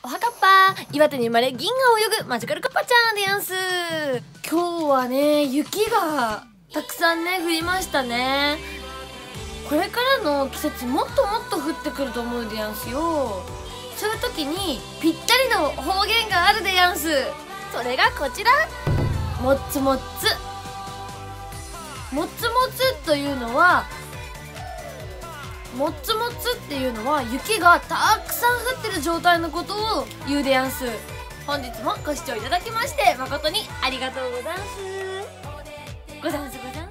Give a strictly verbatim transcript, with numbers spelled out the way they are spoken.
おはかっぱ、岩手に生まれ銀河を泳ぐマジカルカッパちゃんでやんす。今日はね、雪がたくさんね降りましたね。これからの季節もっともっと降ってくると思うでやんすよ。そういう時にぴったりの方言があるでやんす。それがこちら、もっつもっつ。もっつもつというのはもっつもつっていうのは雪がたくさん降ってる状態のことを言うでやんす。本日もご視聴いただきまして誠にありがとうござんす。ござんすござんす。